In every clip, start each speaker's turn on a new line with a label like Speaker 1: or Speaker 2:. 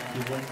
Speaker 1: Evelyn.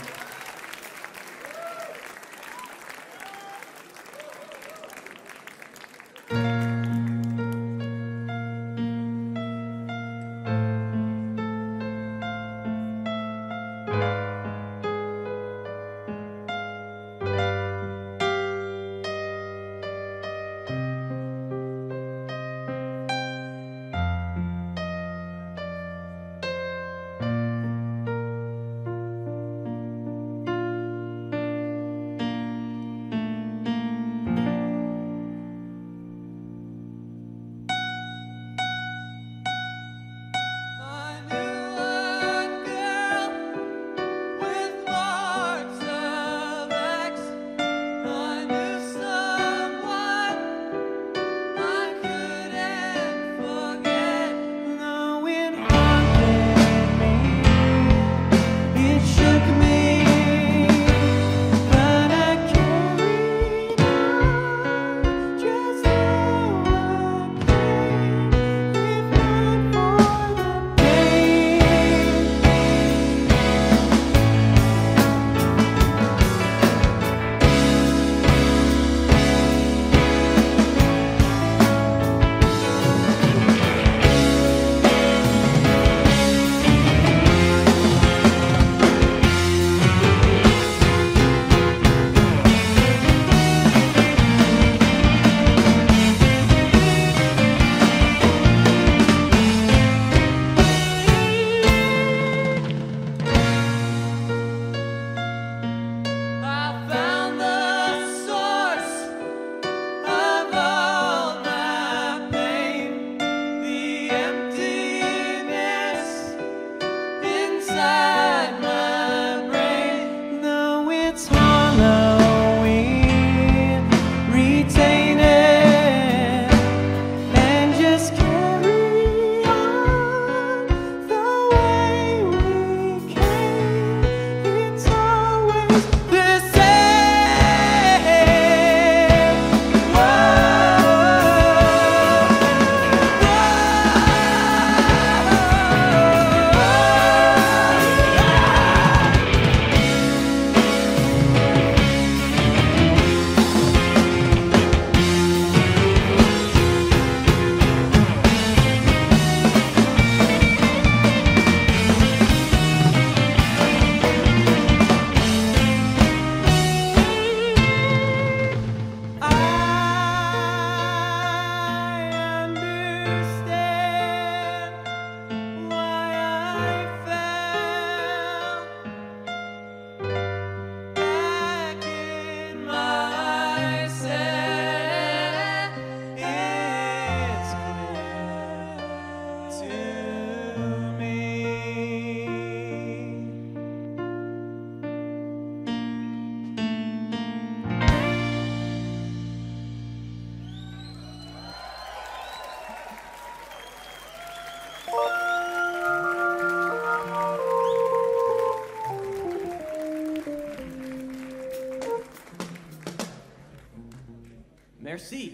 Speaker 2: Merci.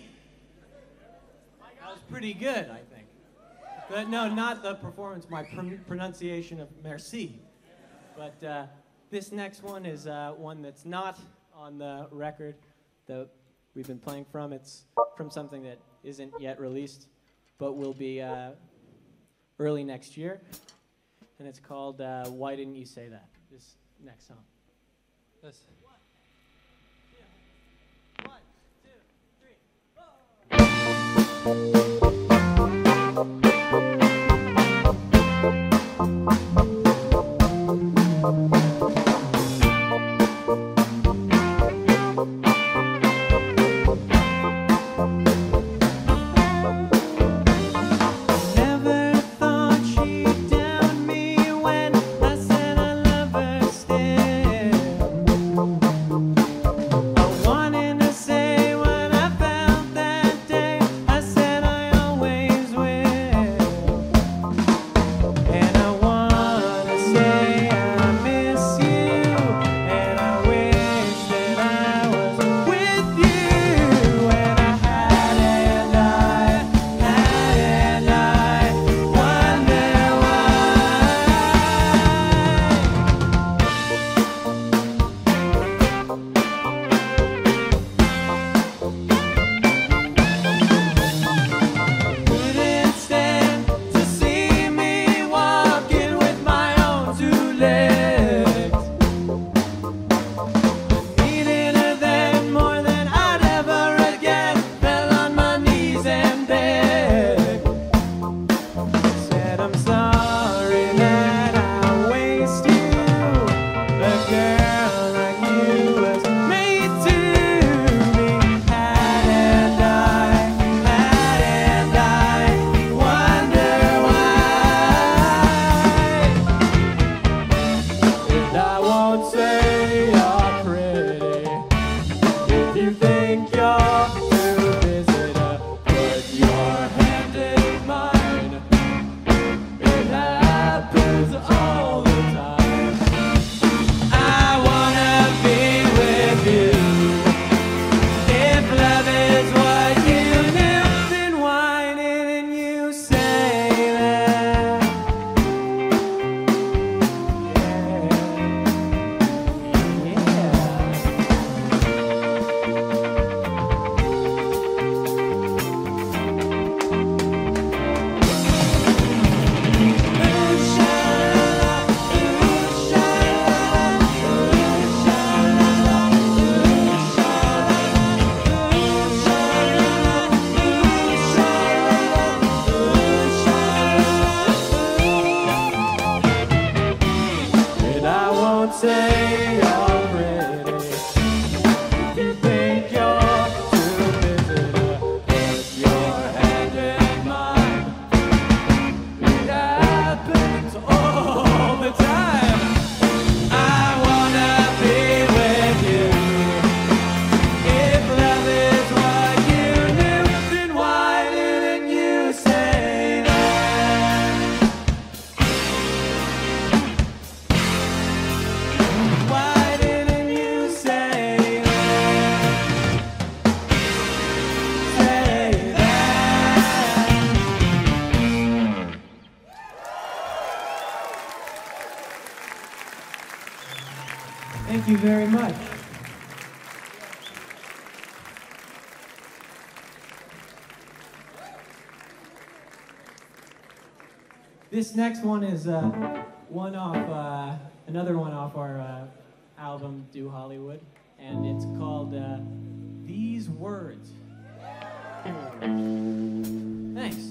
Speaker 2: That was pretty good, I think. But no, not the performance, my pronunciation of merci. But this next one is one that's not on the record that we've been playing from. It's from something that isn't yet released, but will be early next year. And it's called Why Didn't You Say That? This next song. This.
Speaker 3: I wanted to say when I found that day, I said I
Speaker 2: Thank you very much. This next one is another one off our album Do Hollywood, and it's called These Words. Thanks.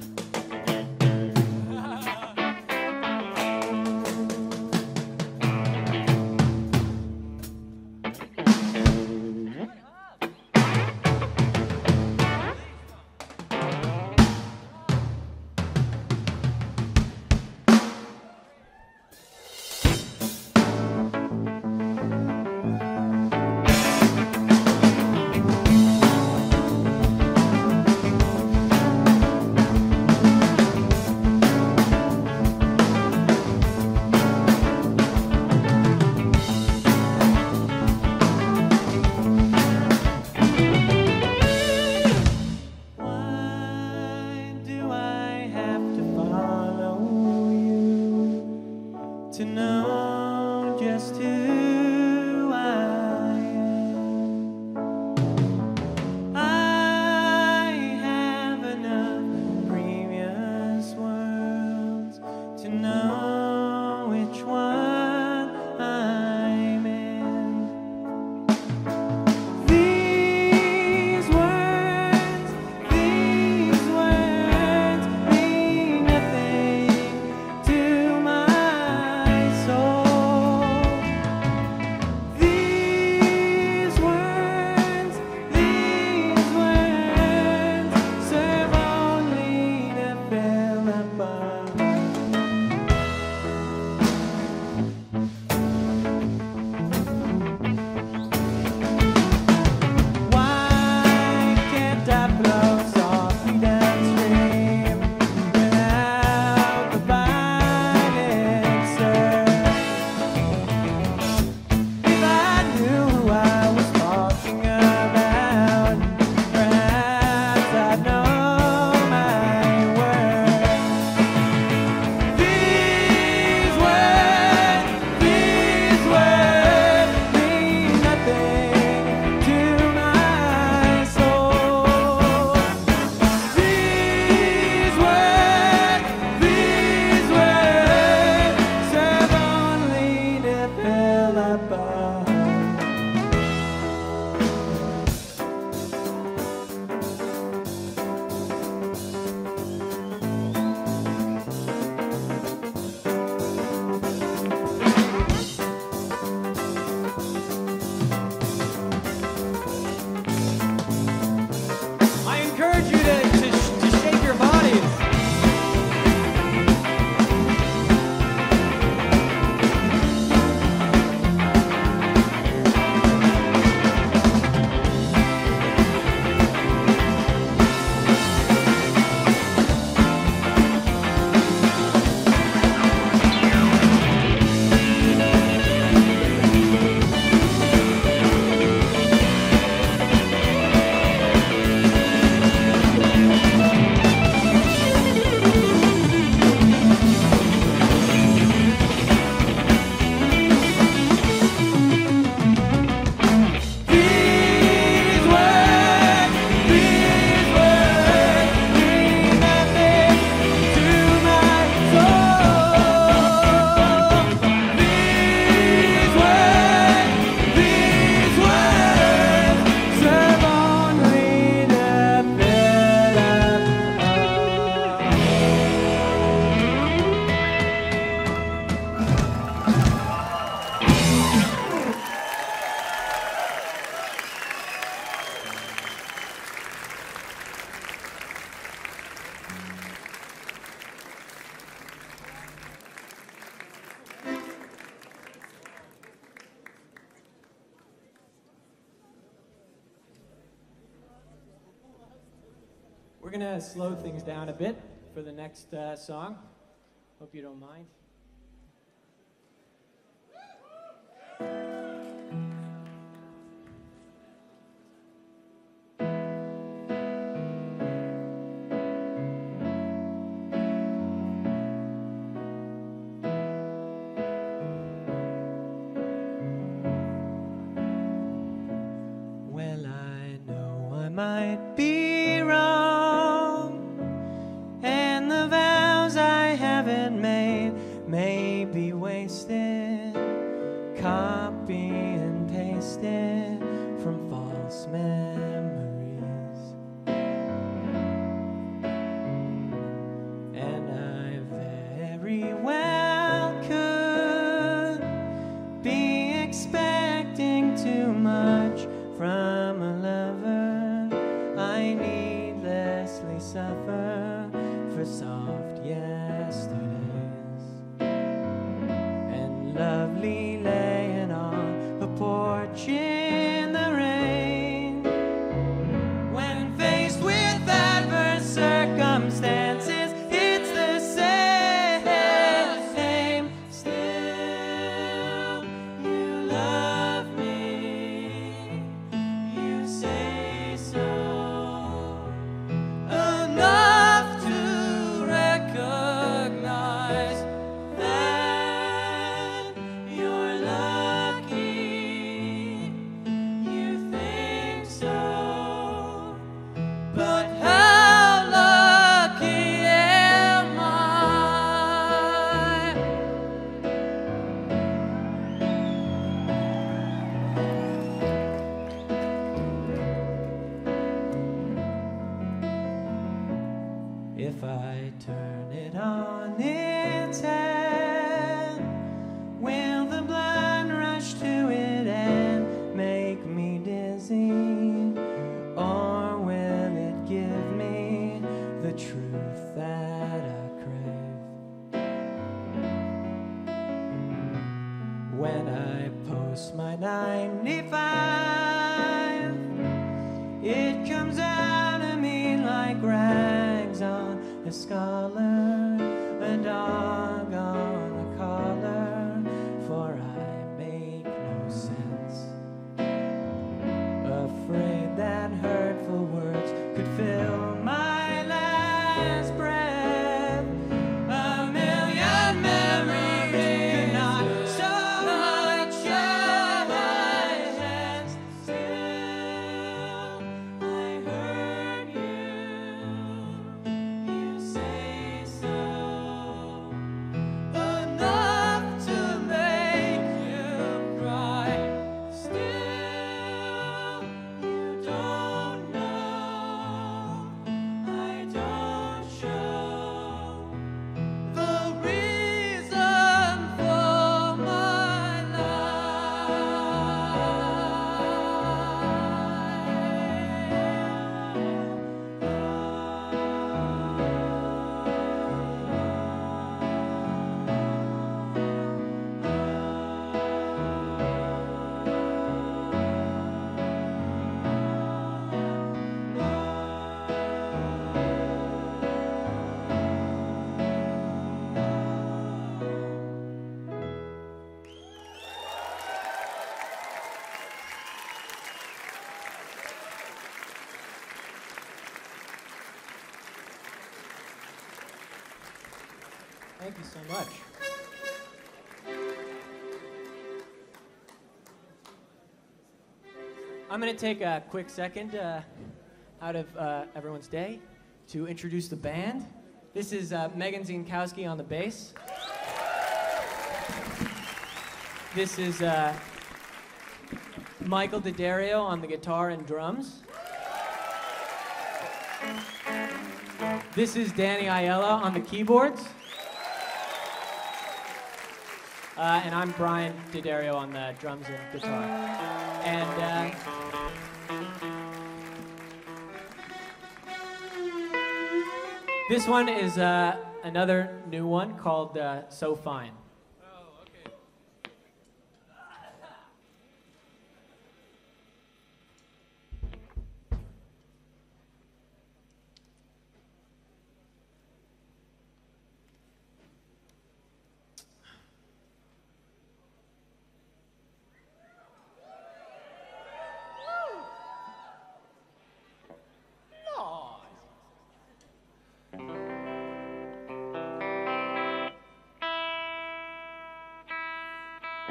Speaker 2: We're going to slow things down a bit for the next song. Hope you don't mind. might be wrong, and the vows I haven't made may be wasted, copy and pasted from false memories. And I very well could be expecting too much from a lover. I needlessly suffer for soft yesterdays, and lovely laying on a porch in the rain. When faced with adverse circumstances, it's the same. Still, you love me, you say so, enough to recognize that you're lucky. You think so, but how lucky am I? If I turn it on its head, will the blood rush to it and make me dizzy? Or will it give me the truth that I crave? When I post my 95, it comes out of me like rags on a scholar, a dog on a collar, for I make no sense. Afraid that hurtful words could fill my last breath. A million memories could not so much of my chest. Still, I heard you say so, enough to make you cry. Still, you don't know, I don't show the reason for my Thank you so much. I'm going to take a quick second out of everyone's day to introduce the band. This is Megan Zienkowski on the bass. This is Michael D'Addario on the guitar and drums. This is Danny Aiella on the keyboards. And I'm Brian D'Addario on the drums and guitar. And this one is another new one called So Fine.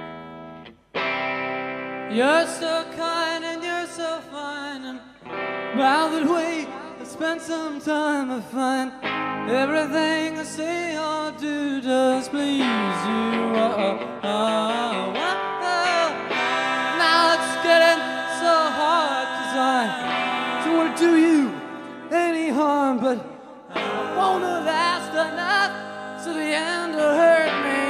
Speaker 2: You're so kind and you're so fine, and
Speaker 1: Now that we have spent some time to find everything I say or do does please you. Now it's getting so hard 'cause I don't want to do you any harm, but I won't last enough to the end to hurt me.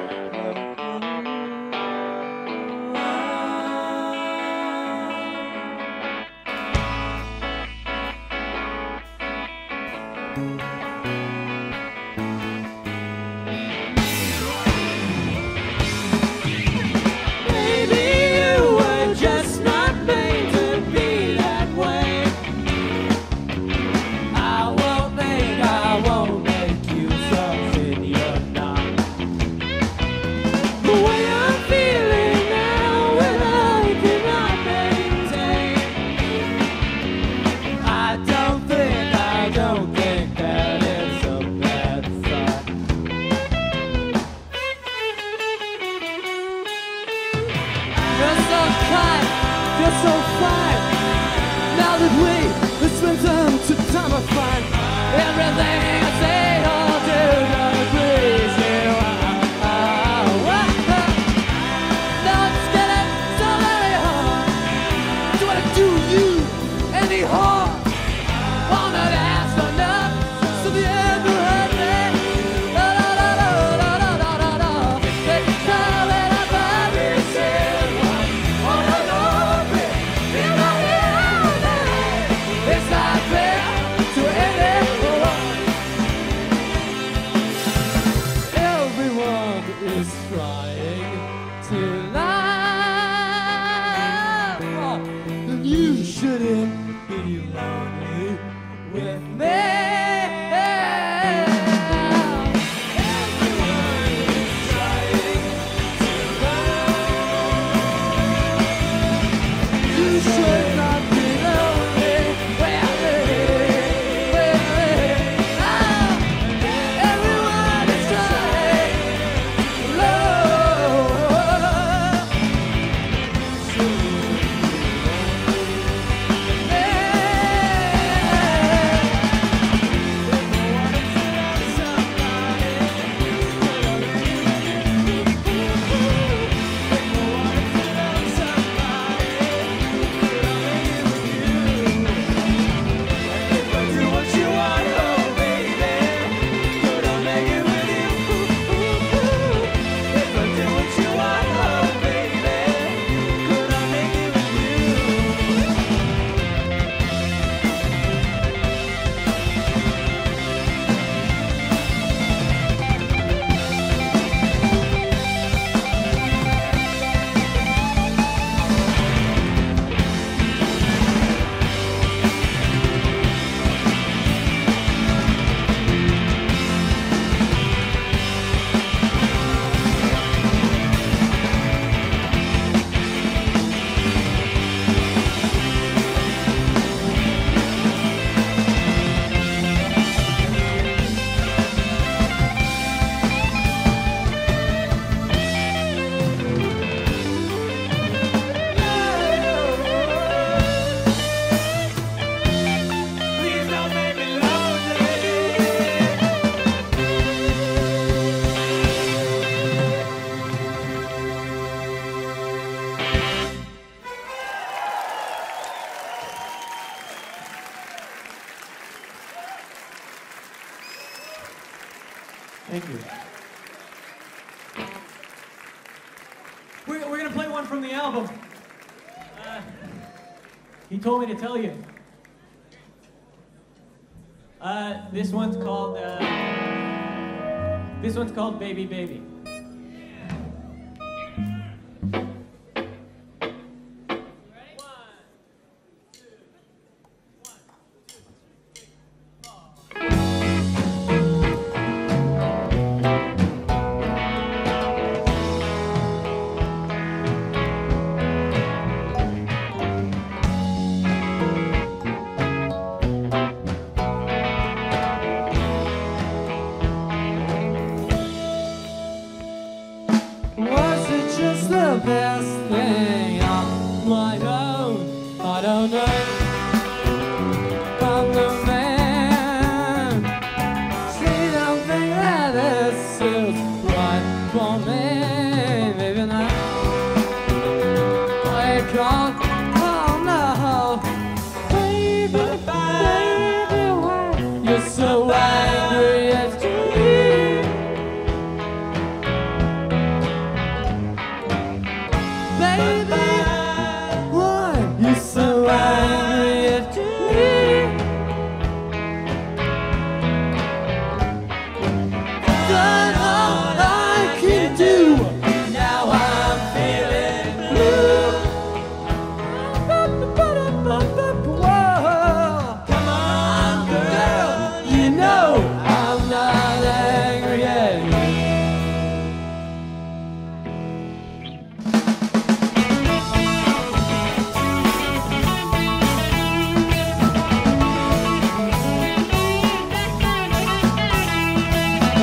Speaker 2: Thank you. We're going to play one from the album. He told me to tell you. This one's called Baby Baby.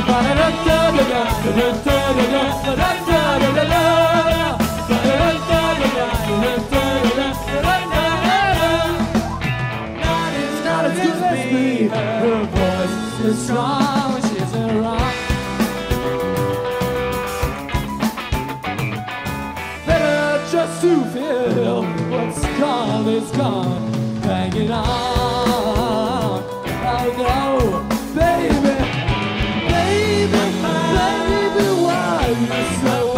Speaker 1: It's not as good as me. Her voice is strong when she's around. Better just to feel what's gone is gone. Hang it on. Oh no, baby, baby, baby, why you so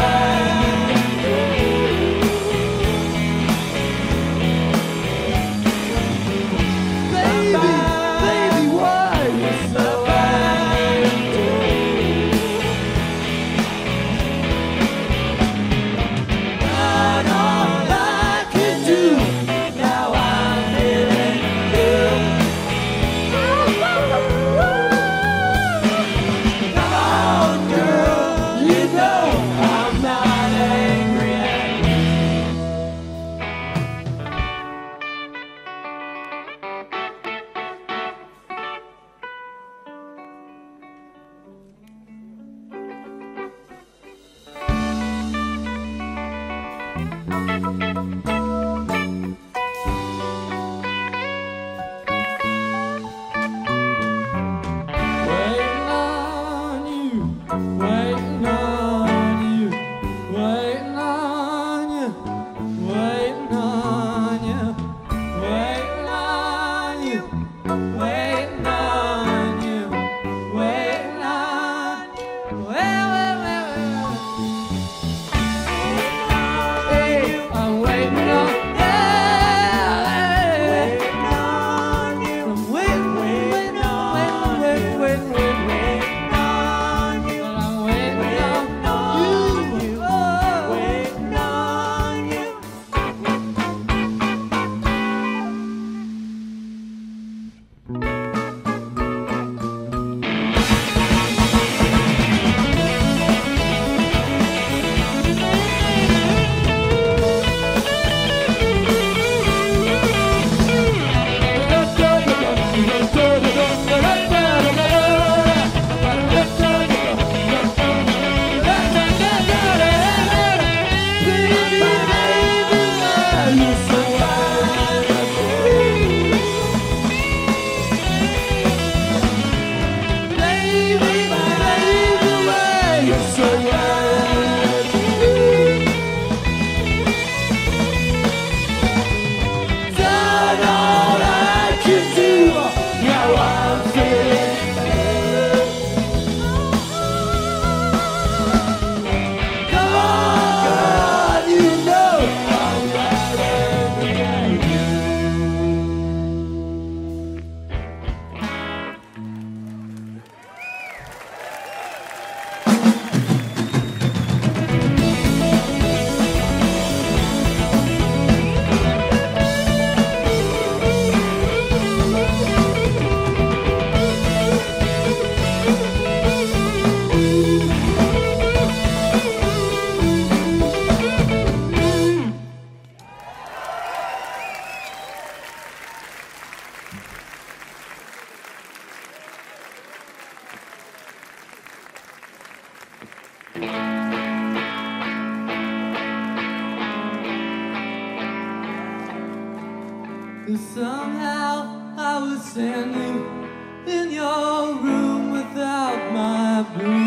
Speaker 1: Somehow I was standing in your room without my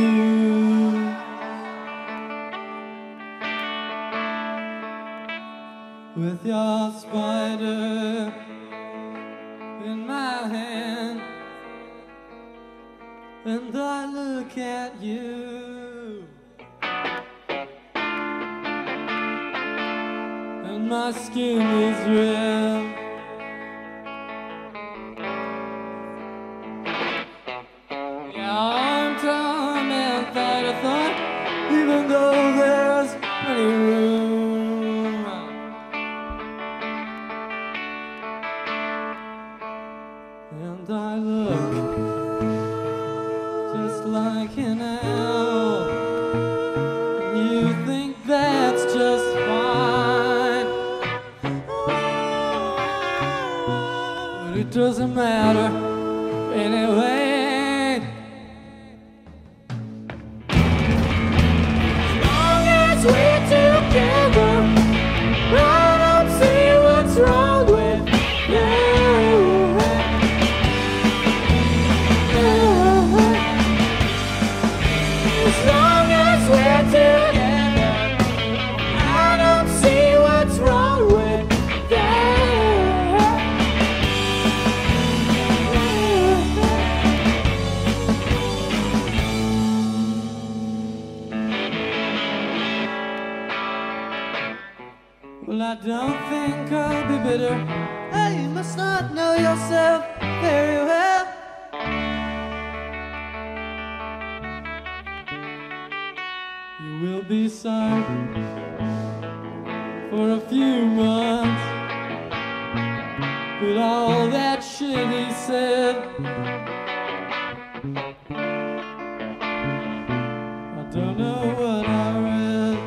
Speaker 1: broom. With your spider in my hand, and I look at you, and my skin is red. I'm tormented, I thought, even though there's plenty room. And I look just like an owl. You think that's just fine, but it doesn't matter anyway. Well, I don't think I'll be bitter. Hey, you must not know yourself very well. You will be sorry for a few months, but all that shit he said, I don't know what I read.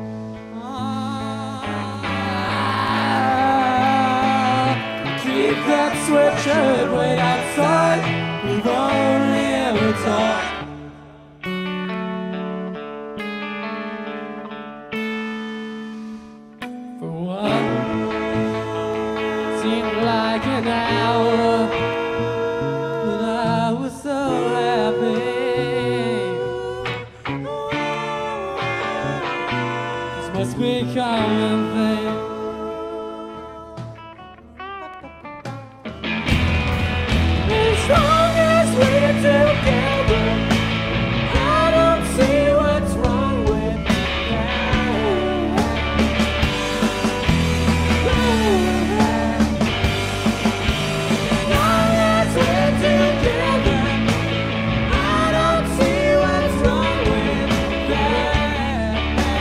Speaker 1: Keep that sweatshirt way outside. We've only ever talked. For what seemed like an hour, but I was so happy. This must be a common thing. As long as we're together, I don't see what's wrong with that. As long as we're together, I don't see what's wrong with that.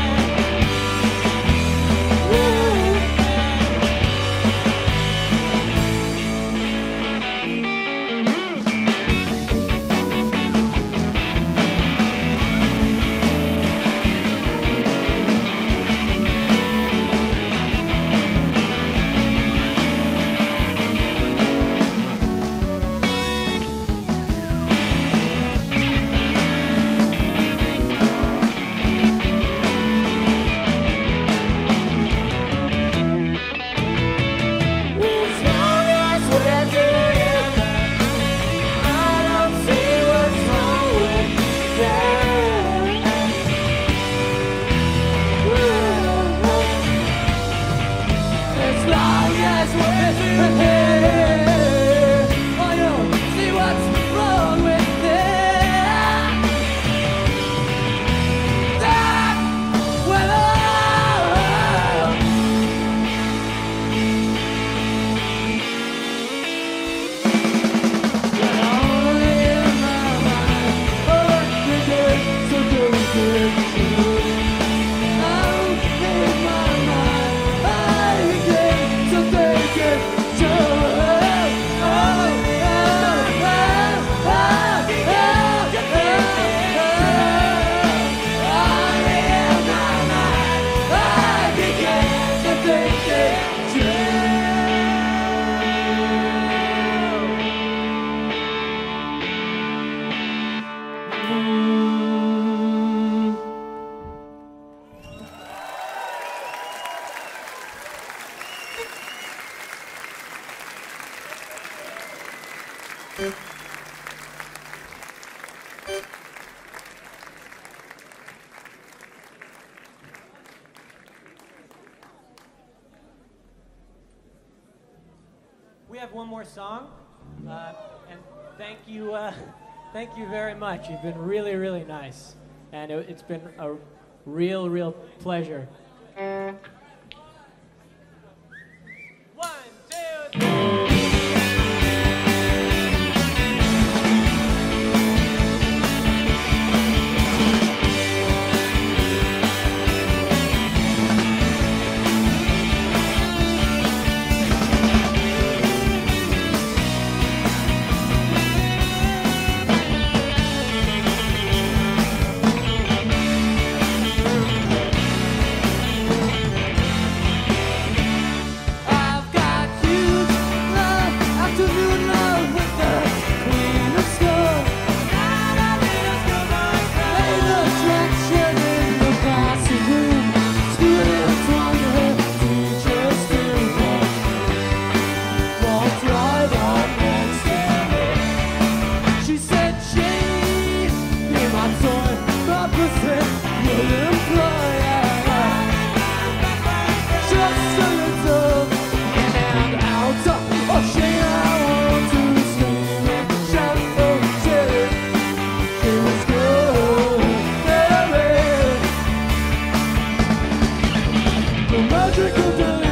Speaker 2: We have one more song, and thank you very much. You've been really, really nice, and it's been a real pleasure. 1, 2, 3. Magical day.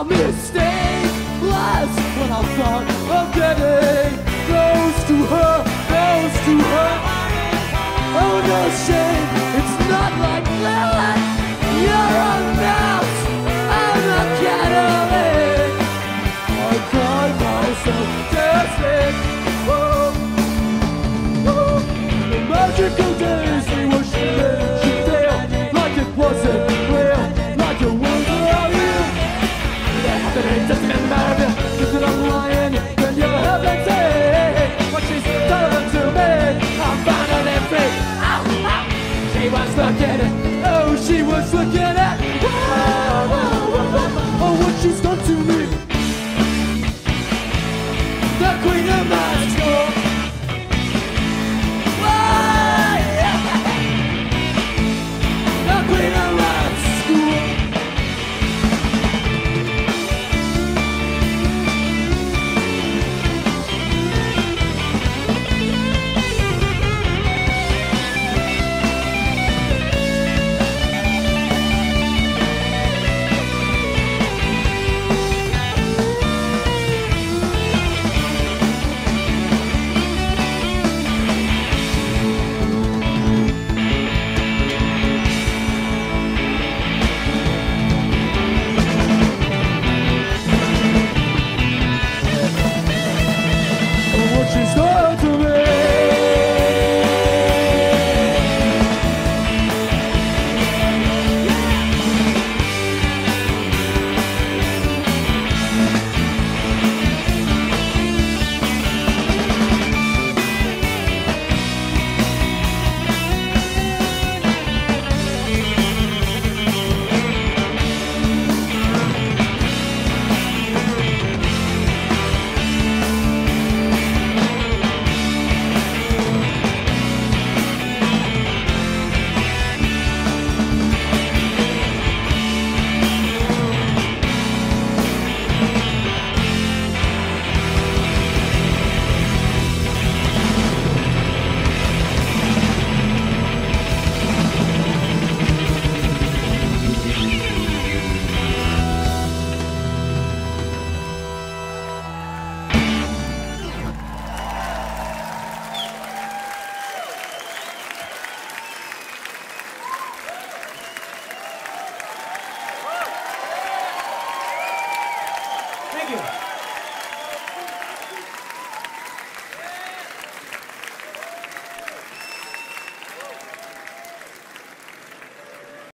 Speaker 1: mistake was when I thought of getting close to her, close to her. Oh no shame, it's not like that. You're a mouse, I'm a Cadillac. I call myself Tesla. Whoa, whoa. The magical days, they were she made you feel like it wasn't real, like it wasn't real. It doesn't matter if I'm lying when you haven't said what she's done to me. I'm finally free. Ow, ow. She was looking at, oh, she was looking at, oh, what she's done to me. The queen of my school. Oh, yeah. The queen of my school. What she's done to me.
Speaker 2: Thank you.